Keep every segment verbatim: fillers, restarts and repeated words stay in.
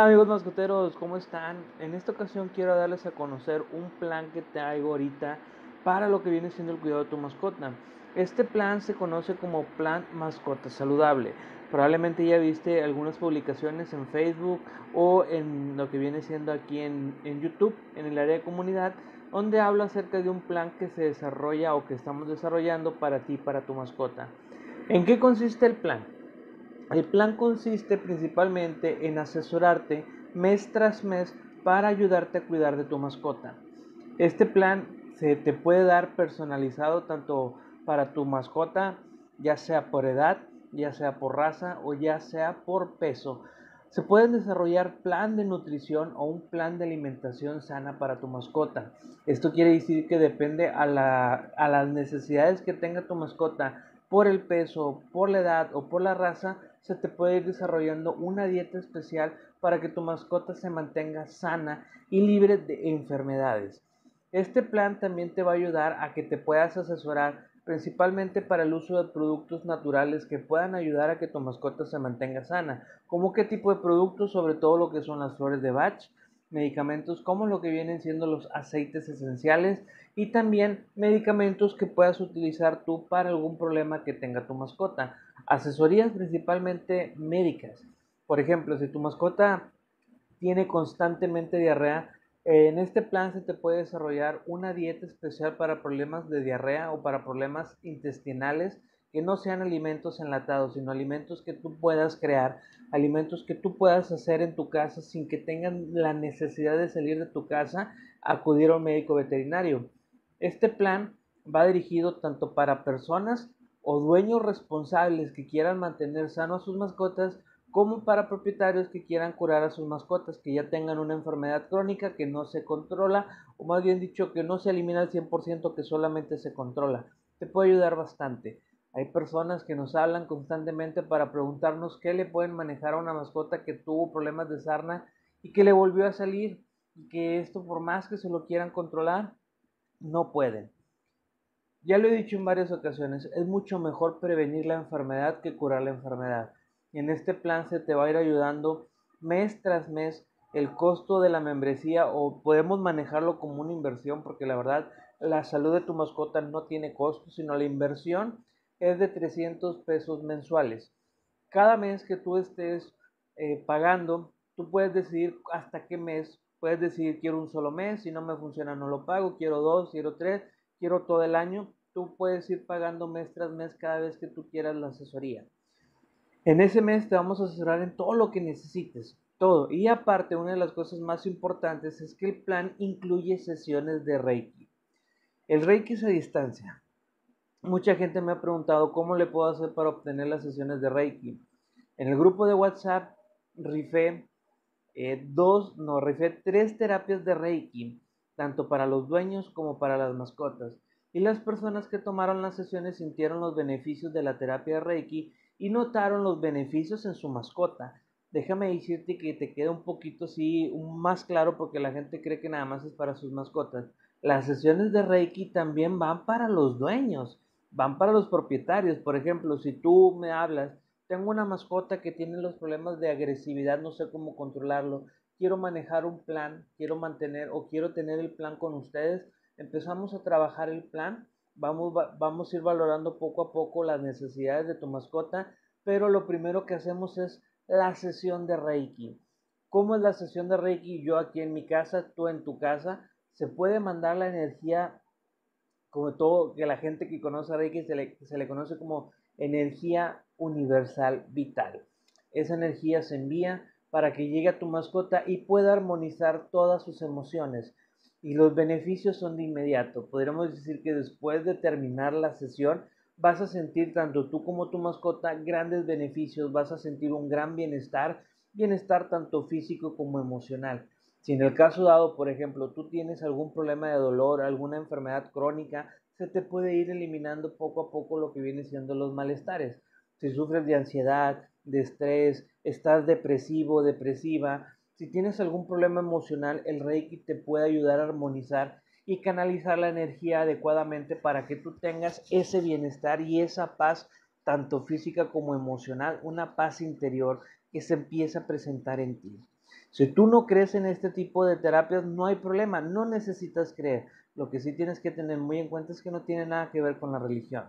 Hola amigos mascoteros, ¿cómo están? En esta ocasión quiero darles a conocer un plan que traigo ahorita para lo que viene siendo el cuidado de tu mascota. Este plan se conoce como Plan Mascota Saludable. Probablemente ya viste algunas publicaciones en Facebook o en lo que viene siendo aquí en, en YouTube, en el área de comunidad, donde hablo acerca de un plan que se desarrolla o que estamos desarrollando para ti, para tu mascota. ¿En qué consiste el plan? El plan consiste principalmente en asesorarte mes tras mes para ayudarte a cuidar de tu mascota. Este plan se te puede dar personalizado tanto para tu mascota, ya sea por edad, ya sea por raza o ya sea por peso. Se pueden desarrollar plan de nutrición o un plan de alimentación sana para tu mascota. Esto quiere decir que depende a, la, a las necesidades que tenga tu mascota por el peso, por la edad o por la raza. Se te puede ir desarrollando una dieta especial para que tu mascota se mantenga sana y libre de enfermedades. Este plan también te va a ayudar a que te puedas asesorar principalmente para el uso de productos naturales que puedan ayudar a que tu mascota se mantenga sana. ¿Cómo qué tipo de productos? Sobre todo lo que son las flores de Bach, medicamentos como lo que vienen siendo los aceites esenciales y también medicamentos que puedas utilizar tú para algún problema que tenga tu mascota. Asesorías principalmente médicas. Por ejemplo, si tu mascota tiene constantemente diarrea, eh, en este plan se te puede desarrollar una dieta especial para problemas de diarrea o para problemas intestinales que no sean alimentos enlatados, sino alimentos que tú puedas crear, alimentos que tú puedas hacer en tu casa sin que tengan la necesidad de salir de tu casa, acudir a un médico veterinario. Este plan va dirigido tanto para personas o dueños responsables que quieran mantener sano a sus mascotas, como para propietarios que quieran curar a sus mascotas, que ya tengan una enfermedad crónica que no se controla, o más bien dicho, que no se elimina al cien por ciento, que solamente se controla. Te puede ayudar bastante. Hay personas que nos hablan constantemente para preguntarnos qué le pueden manejar a una mascota que tuvo problemas de sarna y que le volvió a salir, y que esto, por más que se lo quieran controlar, no pueden. Ya lo he dicho en varias ocasiones, es mucho mejor prevenir la enfermedad que curar la enfermedad. Y en este plan se te va a ir ayudando mes tras mes el costo de la membresía, o podemos manejarlo como una inversión, porque la verdad la salud de tu mascota no tiene costo, sino la inversión es de trescientos pesos mensuales. Cada mes que tú estés eh, pagando, tú puedes decidir hasta qué mes. Puedes decidir: quiero un solo mes, si no me funciona no lo pago, quiero dos, quiero tres, quiero todo el año. Tú puedes ir pagando mes tras mes cada vez que tú quieras la asesoría. En ese mes te vamos a asesorar en todo lo que necesites, todo. Y aparte, una de las cosas más importantes es que el plan incluye sesiones de Reiki. El Reiki es a distancia. Mucha gente me ha preguntado cómo le puedo hacer para obtener las sesiones de Reiki. En el grupo de WhatsApp rifé eh, dos, no, rifé tres terapias de Reiki, tanto para los dueños como para las mascotas. Y las personas que tomaron las sesiones sintieron los beneficios de la terapia de Reiki y notaron los beneficios en su mascota. Déjame decirte que te queda un poquito así, un más claro, porque la gente cree que nada más es para sus mascotas. Las sesiones de Reiki también van para los dueños, van para los propietarios. Por ejemplo, si tú me hablas: tengo una mascota que tiene los problemas de agresividad, no sé cómo controlarlo, quiero manejar un plan, quiero mantener o quiero tener el plan con ustedes. Empezamos a trabajar el plan, vamos, vamos a ir valorando poco a poco las necesidades de tu mascota, pero lo primero que hacemos es la sesión de Reiki. ¿Cómo es la sesión de Reiki? Yo aquí en mi casa, tú en tu casa. Se puede mandar la energía, como todo, que la gente que conoce a Reiki se le, se le conoce como energía universal vital. Esa energía se envía para que llegue a tu mascota y pueda armonizar todas sus emociones. Y los beneficios son de inmediato. Podríamos decir que después de terminar la sesión vas a sentir, tanto tú como tu mascota, grandes beneficios. Vas a sentir un gran bienestar, bienestar tanto físico como emocional. Si en el caso dado, por ejemplo, tú tienes algún problema de dolor, alguna enfermedad crónica, se te puede ir eliminando poco a poco lo que viene siendo los malestares. Si sufres de ansiedad, de estrés, estás depresivo, depresiva, si tienes algún problema emocional, el Reiki te puede ayudar a armonizar y canalizar la energía adecuadamente para que tú tengas ese bienestar y esa paz, tanto física como emocional, una paz interior que se empieza a presentar en ti. Si tú no crees en este tipo de terapias, no hay problema, no necesitas creer. Lo que sí tienes que tener muy en cuenta es que no tiene nada que ver con la religión.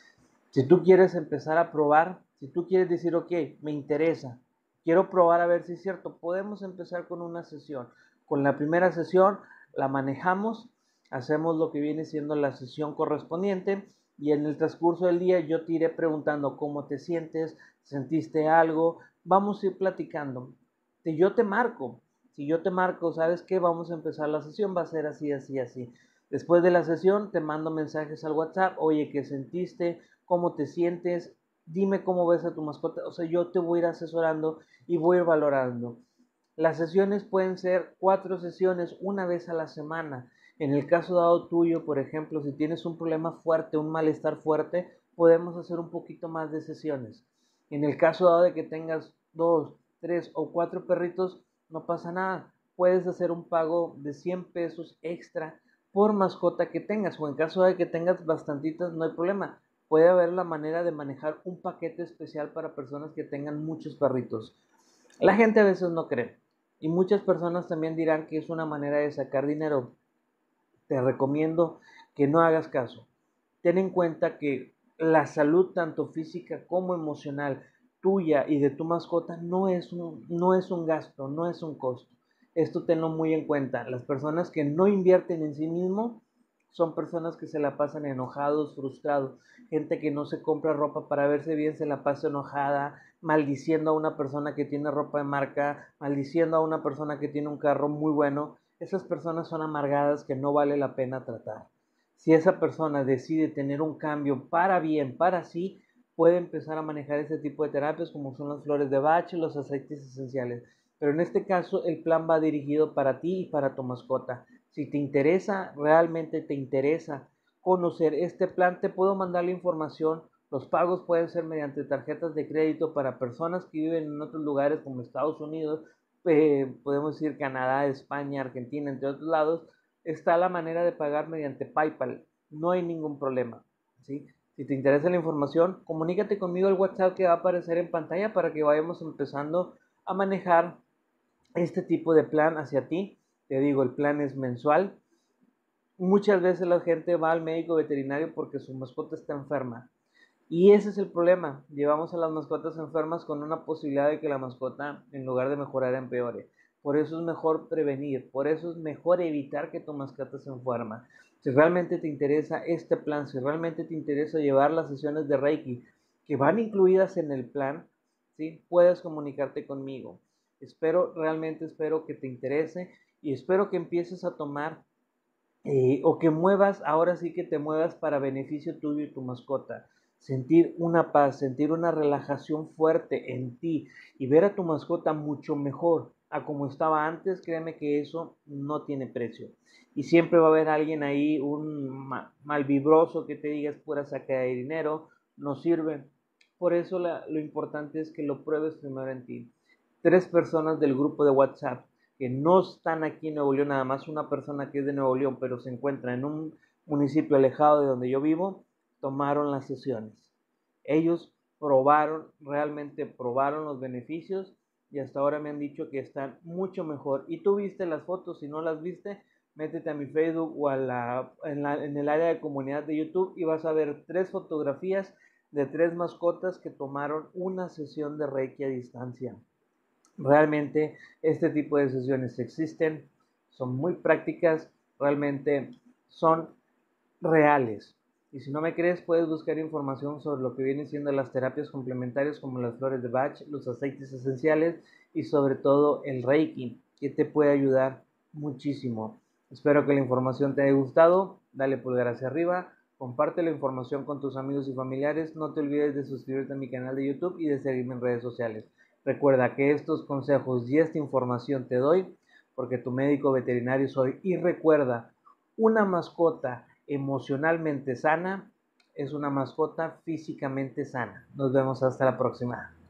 Si tú quieres empezar a probar, si tú quieres decir, ok, me interesa, quiero probar a ver si es cierto, podemos empezar con una sesión. Con la primera sesión la manejamos, hacemos lo que viene siendo la sesión correspondiente y en el transcurso del día yo te iré preguntando cómo te sientes, sentiste algo, vamos a ir platicando. Si yo te marco, si yo te marco, ¿sabes qué? Vamos a empezar la sesión, va a ser así, así, así. Después de la sesión te mando mensajes al WhatsApp, oye, ¿qué sentiste? ¿Cómo te sientes? Dime cómo ves a tu mascota. O sea, yo te voy a ir asesorando y voy a ir valorando. Las sesiones pueden ser cuatro sesiones una vez a la semana. En el caso dado tuyo, por ejemplo, si tienes un problema fuerte, un malestar fuerte, podemos hacer un poquito más de sesiones. En el caso dado de que tengas dos, tres o cuatro perritos, no pasa nada. Puedes hacer un pago de cien pesos extra por mascota que tengas, o en caso de que tengas bastantitas, no hay problema. Puede haber la manera de manejar un paquete especial para personas que tengan muchos perritos. La gente a veces no cree y muchas personas también dirán que es una manera de sacar dinero. Te recomiendo que no hagas caso. Ten en cuenta que la salud tanto física como emocional tuya y de tu mascota no es un, no es un gasto, no es un costo. Esto tenlo muy en cuenta. Las personas que no invierten en sí mismo son personas que se la pasan enojados, frustrados. Gente que no se compra ropa para verse bien se la pasa enojada, maldiciendo a una persona que tiene ropa de marca, maldiciendo a una persona que tiene un carro muy bueno. Esas personas son amargadas que no vale la pena tratar. Si esa persona decide tener un cambio para bien, para sí, puede empezar a manejar ese tipo de terapias como son las flores de Bach y los aceites esenciales. Pero en este caso el plan va dirigido para ti y para tu mascota. Si te interesa, realmente te interesa conocer este plan, te puedo mandar la información. Los pagos pueden ser mediante tarjetas de crédito para personas que viven en otros lugares como Estados Unidos, eh, podemos decir Canadá, España, Argentina, entre otros lados. Está la manera de pagar mediante PayPal. No hay ningún problema, ¿sí? Si te interesa la información, comunícate conmigo al WhatsApp que va a aparecer en pantalla para que vayamos empezando a manejar este tipo de plan hacia ti. Te digo, el plan es mensual. Muchas veces la gente va al médico veterinario porque su mascota está enferma. Y ese es el problema. Llevamos a las mascotas enfermas con una posibilidad de que la mascota, en lugar de mejorar, empeore. Por eso es mejor prevenir, por eso es mejor evitar que tu mascota se enferma. Si realmente te interesa este plan, si realmente te interesa llevar las sesiones de Reiki que van incluidas en el plan, ¿sí? Puedes comunicarte conmigo. Espero, realmente espero que te interese y espero que empieces a tomar eh, o que muevas, ahora sí que te muevas para beneficio tuyo y tu mascota. Sentir una paz, sentir una relajación fuerte en ti y ver a tu mascota mucho mejor a como estaba antes, créeme que eso no tiene precio. Y siempre va a haber alguien ahí, un ma malvibroso que te diga es pura saca de dinero, no sirve. Por eso la, lo importante es que lo pruebes primero en ti. Tres personas del grupo de WhatsApp que no están aquí en Nuevo León, nada más una persona que es de Nuevo León, pero se encuentra en un municipio alejado de donde yo vivo, tomaron las sesiones. Ellos probaron, realmente probaron los beneficios y hasta ahora me han dicho que están mucho mejor. Y tú viste las fotos, si no las viste, métete a mi Facebook o a la, en, la, en el área de comunidad de YouTube y vas a ver tres fotografías de tres mascotas que tomaron una sesión de Reiki a distancia. Realmente este tipo de sesiones existen, son muy prácticas, realmente son reales. Y si no me crees, puedes buscar información sobre lo que vienen siendo las terapias complementarias como las flores de Bach, los aceites esenciales y sobre todo el Reiki, que te puede ayudar muchísimo. Espero que la información te haya gustado, dale pulgar hacia arriba, comparte la información con tus amigos y familiares, no te olvides de suscribirte a mi canal de YouTube y de seguirme en redes sociales. Recuerda que estos consejos y esta información te doy porque tu médico veterinario soy. Y recuerda, una mascota emocionalmente sana es una mascota físicamente sana. Nos vemos hasta la próxima.